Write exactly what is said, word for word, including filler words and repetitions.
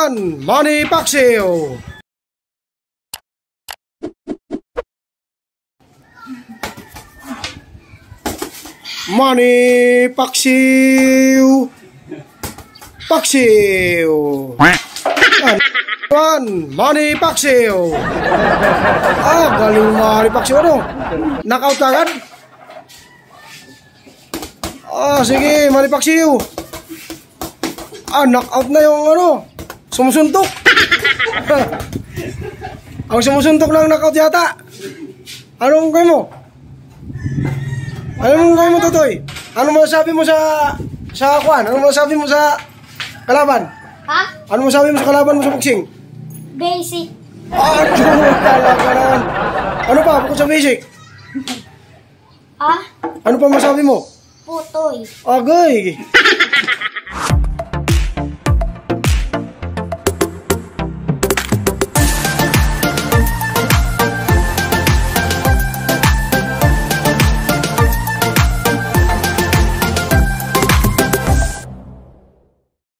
one, Manny Pacquiao. Manny Pacquiao. Pacquiao. One, Manny Pacquiao. Ah, galing Manny Pacquiao, ano? Knockout agad? Ah, sige, Manny Pacquiao. Ah, knockout na yung ano, sumusuntok. Ang sumusuntok lang knockout yata. Anong kayo mo? Anong kayo mo, Totoy? Ano masasabi mo sa sa kwan? Ano masasabi mo sa kalaban? Ha? Ano masasabi mo sa kalaban mo sa boxing? Basic. Ah, talaga naman. Ano pa bukod sa basic? Ha? Ano pa masabi mo? Putoy. Agay.